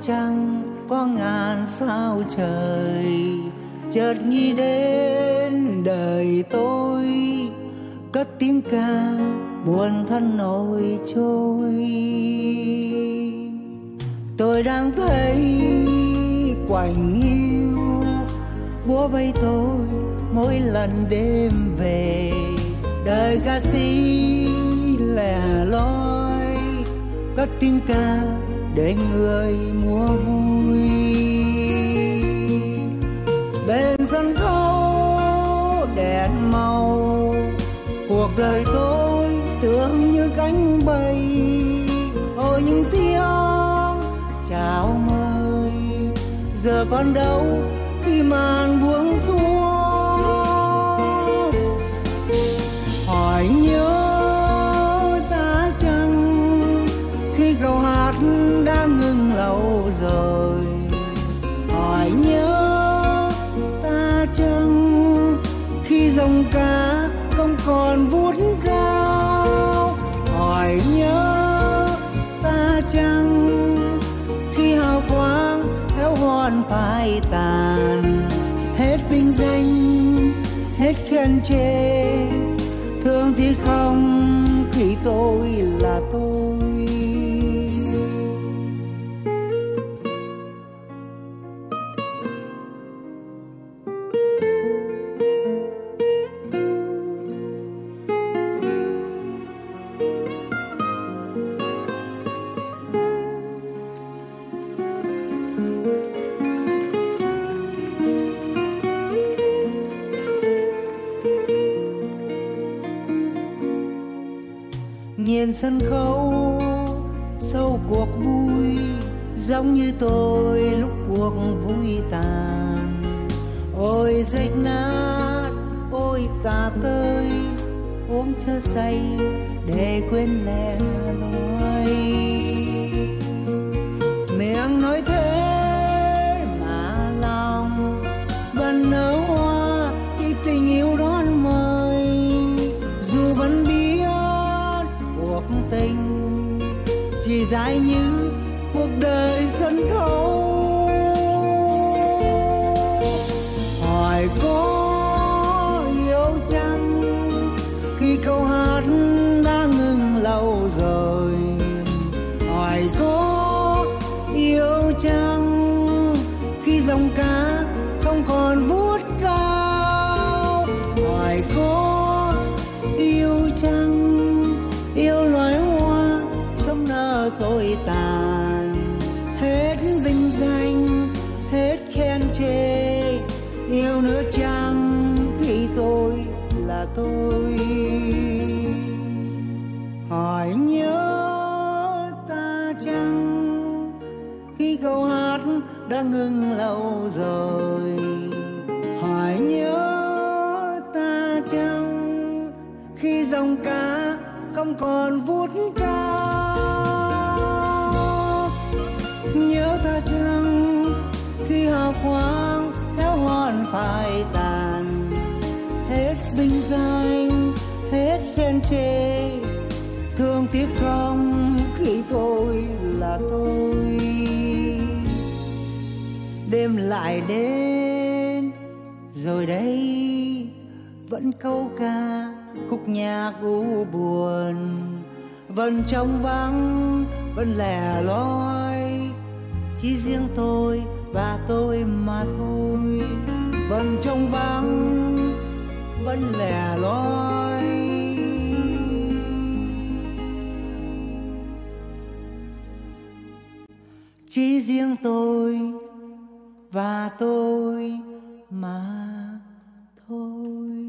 trăng có ngàn sao trời, chợt nghĩ đến đời tôi cất tiếng ca buồn thân nổi trôi. Tôi đang thấy quạnh hiu bủa vây tôi mỗi lần đêm về, đời ca sĩ lẻ loi cất tiếng ca để người mua vui. Bên sân khấu đèn màu cuộc đời tôi tưởng như cánh bay, ôi những tiếng chào mời giờ còn đâu khi màn buông xuống. Hỏi nhớ ta chăng khi câu hát đã ngừng lâu rồi, hỏi nhớ ta chăng khi dòng ca không còn vút cao, hỏi nhớ ta chăng khi hào quang héo hon phai tàn, hết vinh danh hết khen chê, thương tiếc không khi tôi là tôi. Nhìn sân khấu sau cuộc vui giống như tôi lúc cuộc vui tàn, ôi rách nát ôi tà tơi uống chớ say để quên lẻ loi. Miệng nói thế mà lòng vẫn nở hoa khi tình yêu đón mời, dù vẫn biết cuộc tình chỉ dài như cuộc đời sân khấu. Hỏi có yêu chăng khi câu hát đã ngừng lâu rồi, hỏi có yêu chăng khi dòng ca không còn vút cao, hỏi có yêu chăng yêu loài hoa sớm nở tôi tàn, hết vinh danh hết khen chê, yêu nữa chăng khi tôi là tôi. Hỏi nhớ ta chăng khi câu hát đã ngừng lâu rồi, hỏi nhớ ta chăng khi dòng ca không còn vút cao, nhớ ta chăng khi hào quang héo hon phai tàn, hết vinh danh hết khen chê, thương tiếc không khi tôi là tôi. Đêm lại đến rồi đây vẫn câu ca khúc nhạc u buồn, vẫn trống vắng vẫn lẻ loi, chỉ riêng tôi và tôi mà thôi, vẫn trống vắng vẫn lẻ loi. Chỉ riêng tôi và tôi mà thôi.